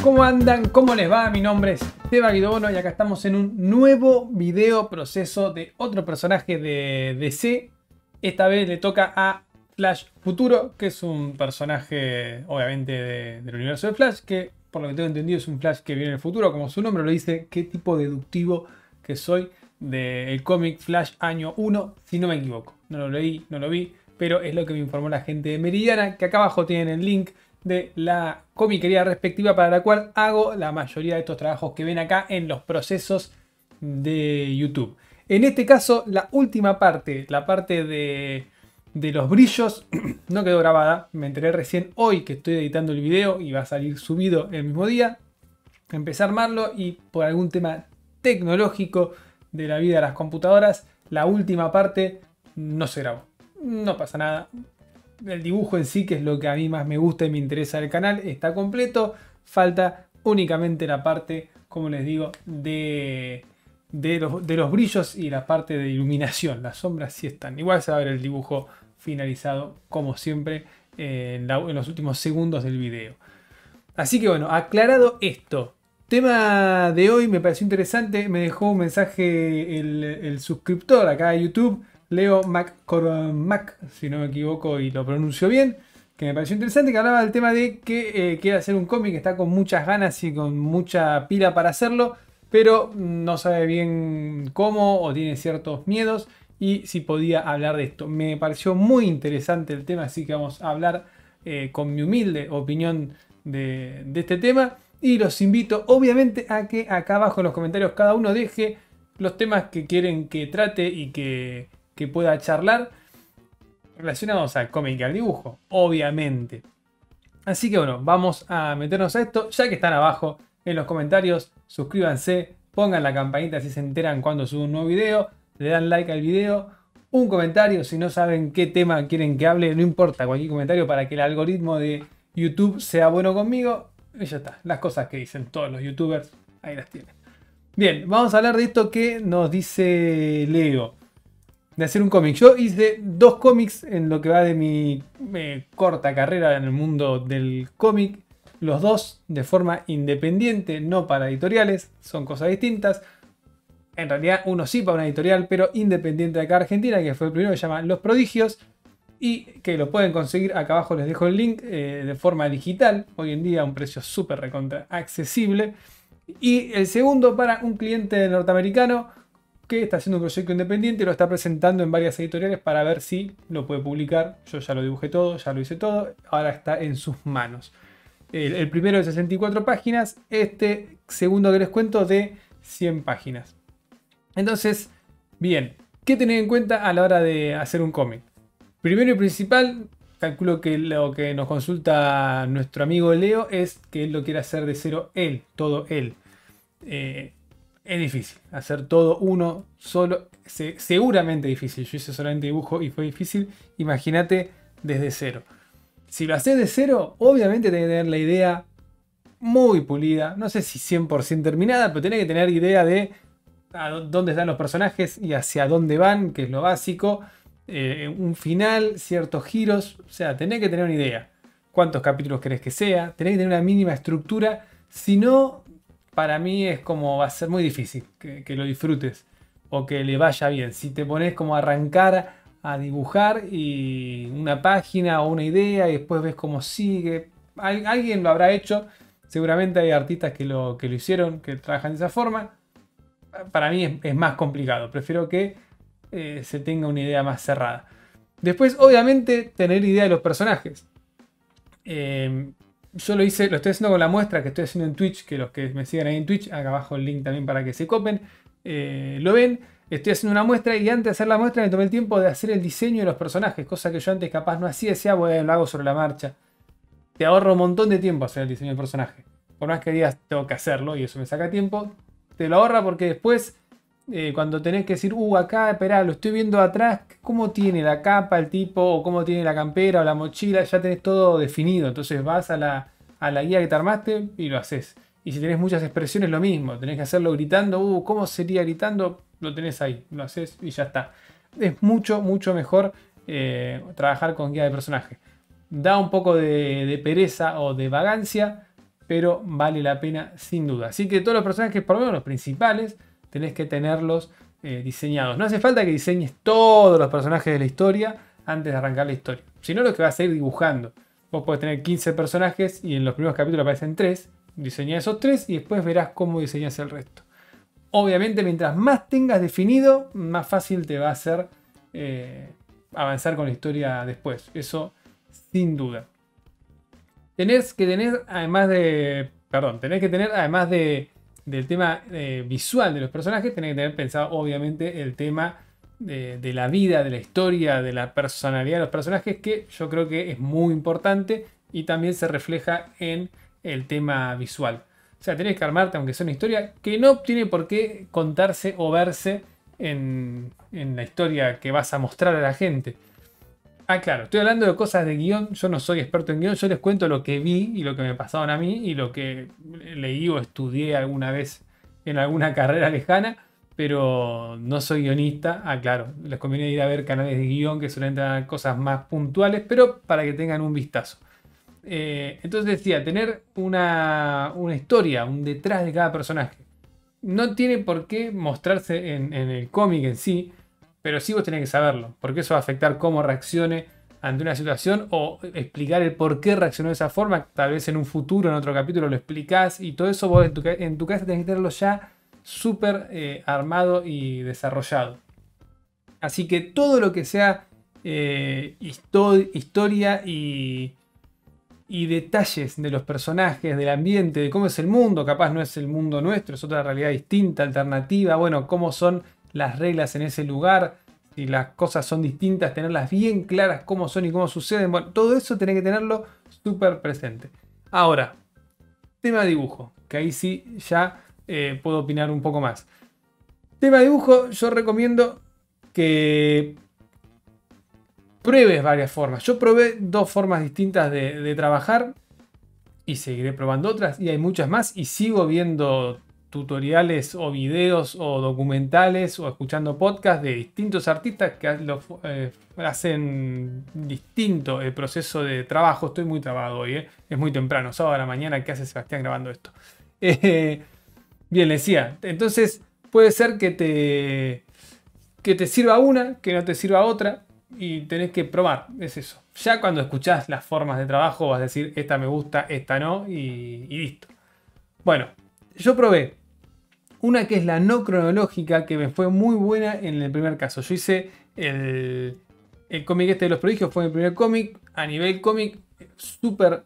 ¿Cómo andan? ¿Cómo les va? Mi nombre es Seba Guidobono y acá estamos en un nuevo video proceso de otro personaje de DC. Esta vez le toca a Flash Futuro, que es un personaje obviamente del universo de Flash, que por lo que tengo entendido es un Flash que viene en el futuro, como su nombre lo dice. Qué tipo deductivo que soy del cómic Flash año 1, si no me equivoco. No lo leí, no lo vi, pero es lo que me informó la gente de Meridiana, que acá abajo tienen el link de la comiquería respectiva para la cual hago la mayoría de estos trabajos que ven acá en los procesos de YouTube. En este caso, la última parte, la parte de los brillos, no quedó grabada. Me enteré recién hoy que estoy editando el video y va a salir subido el mismo día. Empecé a armarlo y por algún tema tecnológico de la vida de las computadoras, la última parte no se grabó. No pasa nada. El dibujo en sí, que es lo que a mí más me gusta y me interesa del canal, está completo. Falta únicamente la parte, como les digo, de los brillos y la parte de iluminación. Las sombras sí están. Igual se va a ver el dibujo finalizado, como siempre, en los últimos segundos del video. Así que bueno, aclarado esto. Tema de hoy me pareció interesante. Me dejó un mensaje el suscriptor acá de YouTube, Leo McCormack, si no me equivoco y lo pronuncio bien, que me pareció interesante, que hablaba del tema de que quiere hacer un cómic, que está con muchas ganas y con mucha pila para hacerlo, pero no sabe bien cómo o tiene ciertos miedos y si podía hablar de esto. Me pareció muy interesante el tema, así que vamos a hablar con mi humilde opinión de este tema y los invito obviamente a que acá abajo en los comentarios cada uno deje los temas que quieren que trate y que pueda charlar relacionados al cómic y al dibujo, obviamente. Así que bueno, vamos a meternos a esto. Ya que están abajo en los comentarios, suscríbanse, pongan la campanita si se enteran cuando subo un nuevo video, le dan like al video, un comentario si no saben qué tema quieren que hable, no importa, cualquier comentario para que el algoritmo de YouTube sea bueno conmigo. Y ya está, las cosas que dicen todos los youtubers, ahí las tienen. Bien, vamos a hablar de esto que nos dice Leo. De hacer un cómic. Yo hice 2 cómics en lo que va de mi corta carrera en el mundo del cómic. Los 2 de forma independiente, no para editoriales. Son cosas distintas. En realidad uno sí para una editorial, pero independiente de acá Argentina, que fue el primero, que se llama Los Prodigios. Y que lo pueden conseguir, acá abajo les dejo el link, de forma digital. Hoy en día a un precio súper recontra accesible. Y el segundo para un cliente norteamericano que está haciendo un proyecto independiente y lo está presentando en varias editoriales para ver si lo puede publicar. Yo ya lo dibujé todo, ya lo hice todo, ahora está en sus manos. El primero de 64 páginas, este segundo que les cuento de 100 páginas. Entonces, bien, ¿qué tener en cuenta a la hora de hacer un cómic? Primero y principal, calculo que lo que nos consulta nuestro amigo Leo es que él lo quiere hacer de cero él, todo él. Es difícil hacer todo uno solo, seguramente difícil. Yo hice solamente dibujo y fue difícil. Imagínate desde cero. Si lo haces de cero, obviamente tenés que tener la idea muy pulida. No sé si 100% terminada, pero tenés que tener idea de a dónde están los personajes y hacia dónde van, que es lo básico. Un final, ciertos giros. O sea, tenés que tener una idea. ¿Cuántos capítulos querés que sea? Tenés que tener una mínima estructura. Si no, para mí es como va a ser muy difícil que lo disfrutes o que le vaya bien. Si te pones como a arrancar a dibujar y una página o una idea y después ves cómo sigue. Alguien lo habrá hecho. Seguramente hay artistas que lo hicieron, que trabajan de esa forma. Para mí es más complicado. Prefiero que se tenga una idea más cerrada. Después, obviamente, tener idea de los personajes. Yo lo estoy haciendo con la muestra que estoy haciendo en Twitch, que los que me sigan ahí en Twitch, acá abajo el link también para que se copen, lo ven. Estoy haciendo una muestra y antes de hacer la muestra me tomé el tiempo de hacer el diseño de los personajes, cosa que yo antes capaz no hacía, decía, bueno, lo hago sobre la marcha. Te ahorra un montón de tiempo hacer el diseño del personaje. Por más que digas, tengo que hacerlo y eso me saca tiempo, te lo ahorra porque después, cuando tenés que decir, acá, esperá, lo estoy viendo atrás, cómo tiene la capa el tipo, o cómo tiene la campera o la mochila, ya tenés todo definido. Entonces vas a la guía que te armaste y lo haces. Y si tenés muchas expresiones, lo mismo. Tenés que hacerlo gritando. ¿Cómo sería gritando? Lo tenés ahí. Lo haces y ya está. Es mucho, mucho mejor trabajar con guía de personaje. Da un poco de pereza o de vagancia pero vale la pena sin duda. Así que todos los personajes, por lo menos los principales, tenés que tenerlos diseñados. No hace falta que diseñes todos los personajes de la historia antes de arrancar la historia, sino lo que vas a ir dibujando. Vos podés tener 15 personajes y en los primeros capítulos aparecen 3. Diseñá esos 3 y después verás cómo diseñas el resto. Obviamente, mientras más tengas definido, más fácil te va a ser avanzar con la historia después. Eso sin duda. Tenés que tener, además del tema visual de los personajes, tenés que tener pensado, obviamente, el tema de la vida, de la historia, de la personalidad de los personajes, que yo creo que es muy importante y también se refleja en el tema visual. O sea, tenés que armarte, aunque sea una historia que no tiene por qué contarse o verse en la historia que vas a mostrar a la gente. Ah, claro, estoy hablando de cosas de guión, yo no soy experto en guión, yo les cuento lo que vi y lo que me pasaron a mí y lo que leí o estudié alguna vez en alguna carrera lejana, pero no soy guionista. Ah, claro, les conviene ir a ver canales de guión que suelen dar cosas más puntuales, pero para que tengan un vistazo. Entonces decía, tener una historia, un detrás de cada personaje. No tiene por qué mostrarse en el cómic en sí, pero sí vos tenés que saberlo, porque eso va a afectar cómo reaccione ante una situación o explicar el por qué reaccionó de esa forma. Tal vez en un futuro, en otro capítulo, lo explicás y todo eso vos en tu casa tenés que tenerlo ya súper armado y desarrollado. Así que todo lo que sea historia y detalles de los personajes, del ambiente, de cómo es el mundo, capaz no es el mundo nuestro, es otra realidad distinta, alternativa, bueno, cómo son las reglas en ese lugar, si las cosas son distintas, tenerlas bien claras cómo son y cómo suceden, bueno, todo eso tenés que tenerlo súper presente. Ahora, tema dibujo, que ahí sí ya puedo opinar un poco más. Tema dibujo, yo recomiendo que pruebes varias formas. Yo probé 2 formas distintas de trabajar y seguiré probando otras y hay muchas más y sigo viendo tutoriales o videos o documentales o escuchando podcasts de distintos artistas que hacen distinto el proceso de trabajo. Estoy muy trabado hoy, es muy temprano, sábado a la mañana. ¿Qué hace Sebastián grabando esto? Bien, le decía, entonces puede ser que te sirva una, que no te sirva otra y tenés que probar, es eso. Ya cuando escuchás las formas de trabajo vas a decir, esta me gusta, esta no y listo. Bueno, yo probé una que es la no cronológica, que me fue muy buena en el primer caso. Yo hice el cómic este de los prodigios, fue mi primer cómic. A nivel cómic, súper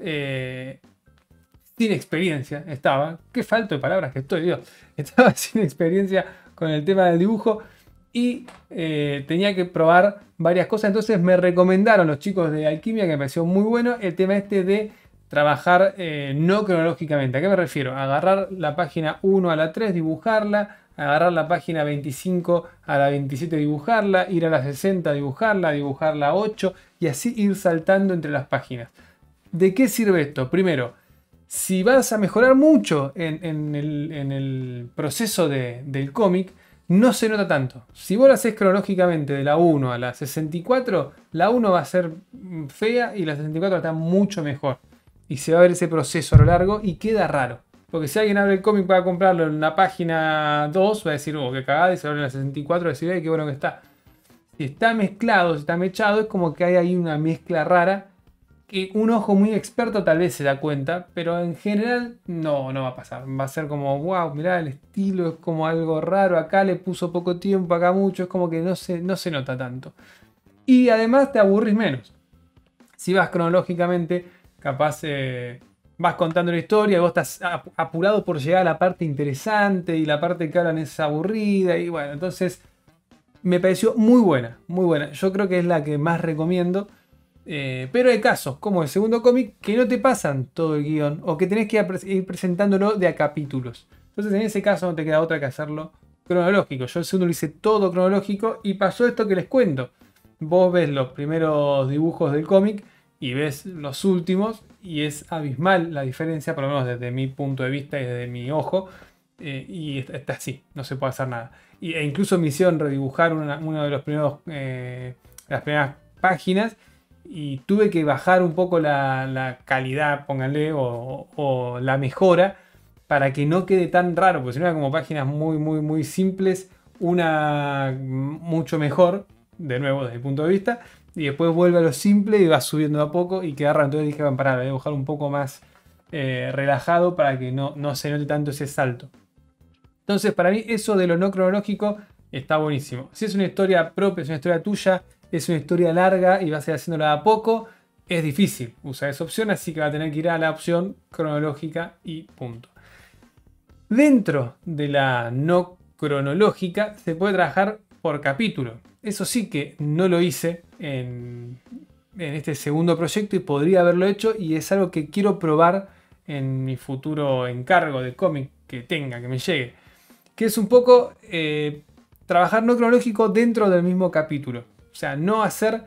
sin experiencia estaba. Qué falto de palabras que estoy, Dios. Estaba sin experiencia con el tema del dibujo y tenía que probar varias cosas. Entonces me recomendaron los chicos de Alquimia, que me pareció muy bueno, el tema este de trabajar no cronológicamente. ¿A qué me refiero? Agarrar la página 1 a la 3, dibujarla, agarrar la página 25 a la 27, dibujarla, ir a la 60, dibujarla, dibujar la 8 y así ir saltando entre las páginas. ¿De qué sirve esto? Primero, si vas a mejorar mucho en el proceso del cómic, no se nota tanto. Si vos lo haces cronológicamente de la 1 a la 64, la 1 va a ser fea y la 64 está mucho mejor. Y se va a ver ese proceso a lo largo y queda raro. Porque si alguien abre el cómic para comprarlo en la página 2, va a decir, oh, qué cagada, y se abre en la 64 va a decir, qué bueno que está. Si está mezclado, si está mechado, es como que hay ahí una mezcla rara que un ojo muy experto tal vez se da cuenta, pero en general no va a pasar. Va a ser como, wow, mirá el estilo, es como algo raro, acá le puso poco tiempo, acá mucho, es como que no se nota tanto. Y además te aburrís menos. Si vas cronológicamente, capaz vas contando la historia, vos estás apurado por llegar a la parte interesante y la parte que hablan es aburrida y bueno, entonces me pareció muy buena, muy buena. Yo creo que es la que más recomiendo. Pero hay casos, como el segundo cómic, que no te pasan todo el guión o que tenés que ir presentándolo de a capítulos. Entonces en ese caso no te queda otra que hacerlo cronológico. Yo el segundo lo hice todo cronológico y pasó esto que les cuento. Vos ves los primeros dibujos del cómic y ves los últimos y es abismal la diferencia, por lo menos desde mi punto de vista y desde mi ojo. Y está así, no se puede hacer nada. E incluso me hicieron redibujar uno de los primeros, las primeras páginas. y tuve que bajar un poco la calidad, pónganle, o la mejora para que no quede tan raro, porque si no era como páginas muy simples, una mucho mejor, de nuevo desde el punto de vista, y después vuelve a lo simple y va subiendo a poco y queda raro. Entonces dije, bueno, pará, voy a bajar un poco más relajado para que no se note tanto ese salto. Entonces para mí eso de lo no cronológico está buenísimo. Si es una historia propia, es una historia tuya, es una historia larga y vas a ir haciéndola de a poco, es difícil usar esa opción, así que va a tener que ir a la opción cronológica y punto. Dentro de la no cronológica se puede trabajar por capítulo. Eso sí que no lo hice en este segundo proyecto y podría haberlo hecho, y es algo que quiero probar en mi futuro encargo de cómic que tenga, que me llegue. Que es un poco trabajar no cronológico dentro del mismo capítulo. O sea, no hacer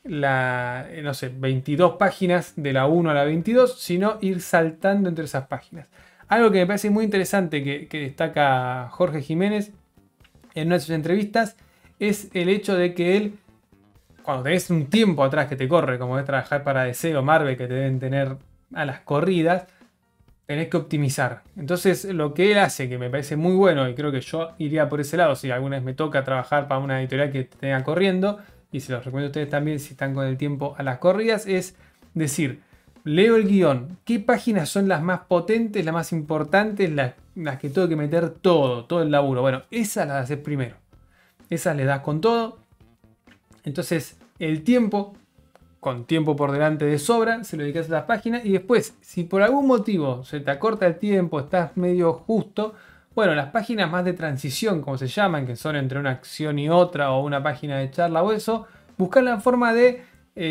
no sé, 22 páginas de la 1 a la 22, sino ir saltando entre esas páginas. Algo que me parece muy interesante que destaca Jorge Jiménez en una de sus entrevistas es el hecho de que él, cuando tenés un tiempo atrás que te corre, como es trabajar para DC o Marvel, que te deben tener a las corridas, tenés que optimizar. Entonces lo que él hace, que me parece muy bueno, y creo que yo iría por ese lado si alguna vez me toca trabajar para una editorial que te tenga corriendo, y se los recomiendo a ustedes también si están con el tiempo a las corridas, es decir, leo el guión, qué páginas son las más potentes, las más importantes, las que tengo que meter todo el laburo. Bueno, esas las haces primero. Esas le das con todo. Entonces el tiempo, con tiempo por delante de sobra, se lo dedicas a las páginas, y después, si por algún motivo se te acorta el tiempo, estás medio justo, bueno, las páginas más de transición, como se llaman, que son entre una acción y otra, o una página de charla o eso, buscar la forma de,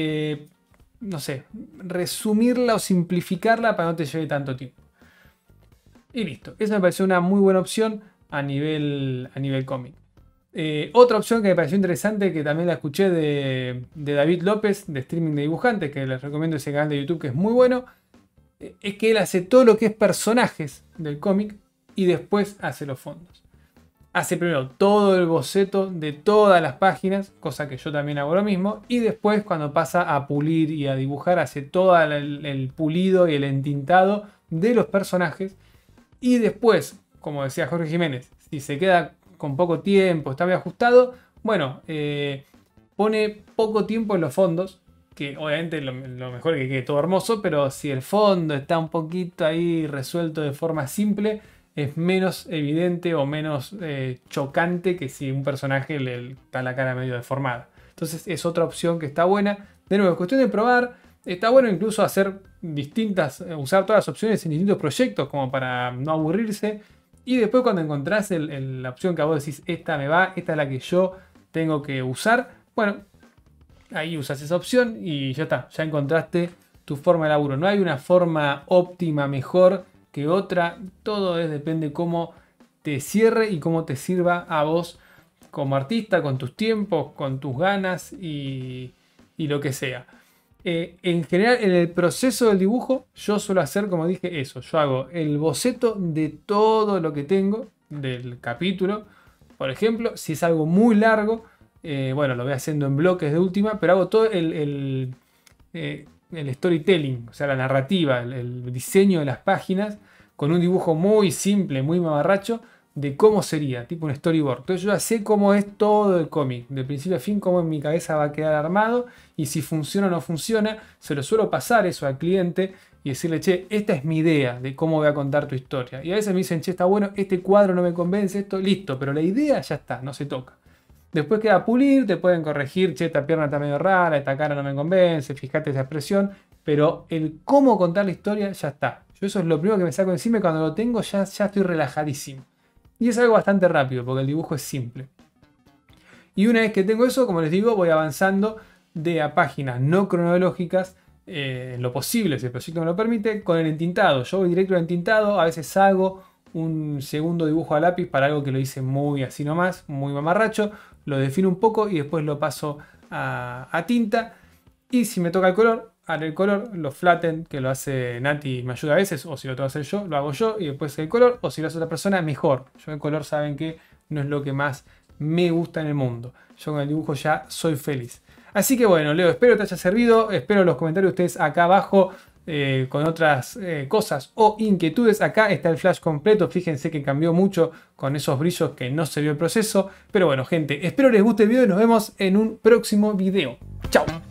no sé, resumirla o simplificarla para no te lleve tanto tiempo. Y listo, esa me pareció una muy buena opción a nivel cómic. Otra opción que me pareció interesante, que también la escuché de David López, de Streaming de Dibujantes, que les recomiendo ese canal de YouTube que es muy bueno, es que él hace todo lo que es personajes del cómic y después hace los fondos. Hace primero todo el boceto de todas las páginas, cosa que yo también hago lo mismo, y después cuando pasa a pulir y a dibujar, hace todo el pulido y el entintado de los personajes, y después, como decía Jorge Jiménez, si se queda con poco tiempo, está bien ajustado, bueno, pone poco tiempo en los fondos, que obviamente lo mejor es que quede todo hermoso, pero si el fondo está un poquito ahí resuelto de forma simple, es menos evidente o menos chocante que si un personaje le está la cara medio deformada. Entonces es otra opción que está buena. De nuevo, es cuestión de probar. Está bueno incluso hacer usar todas las opciones en distintos proyectos como para no aburrirse. Y después cuando encontrás la opción que a vos decís, esta me va, esta es la que yo tengo que usar, bueno, ahí usas esa opción y ya está, ya encontraste tu forma de laburo. No hay una forma óptima mejor que otra, todo depende cómo te cierre y cómo te sirva a vos como artista, con tus tiempos, con tus ganas y lo que sea. En general, en el proceso del dibujo, yo suelo hacer, como dije, eso. Yo hago el boceto de todo lo que tengo del capítulo. Por ejemplo, si es algo muy largo, bueno, lo voy haciendo en bloques de última, pero hago todo el storytelling, o sea, la narrativa, el diseño de las páginas, con un dibujo muy simple, muy mamarracho, de cómo sería, tipo un storyboard. Entonces yo ya sé cómo es todo el cómic, de principio a fin, cómo en mi cabeza va a quedar armado, y si funciona o no funciona, se lo suelo pasar eso al cliente y decirle, che, esta es mi idea de cómo voy a contar tu historia. Y a veces me dicen, che, está bueno, este cuadro no me convence, esto, listo, pero la idea ya está, no se toca. Después queda pulir, te pueden corregir, che, esta pierna está medio rara, esta cara no me convence, fíjate esa expresión, pero el cómo contar la historia ya está. Yo eso es lo primero que me saco encima, y cuando lo tengo ya estoy relajadísimo. Y es algo bastante rápido porque el dibujo es simple. Y una vez que tengo eso, como les digo, voy avanzando de a páginas no cronológicas en lo posible, si el proyecto me lo permite, con el entintado. Yo voy directo al entintado, a veces hago un segundo dibujo a lápiz para algo que lo hice muy así nomás, muy mamarracho, lo defino un poco y después lo paso a tinta. Y si me toca el color, haré el color, lo flatten, que lo hace Nati, me ayuda a veces, o si lo tengo que hacer yo, lo hago yo y después el color, o si lo hace otra persona, mejor. Yo el color, saben que no es lo que más me gusta en el mundo. Yo con el dibujo ya soy feliz. Así que bueno, Leo, espero que te haya servido. Espero los comentarios de ustedes acá abajo con otras cosas o inquietudes. Acá está el flash completo. Fíjense que cambió mucho con esos brillos que no se vio el proceso. Pero bueno, gente, espero les guste el video y nos vemos en un próximo video. Chao.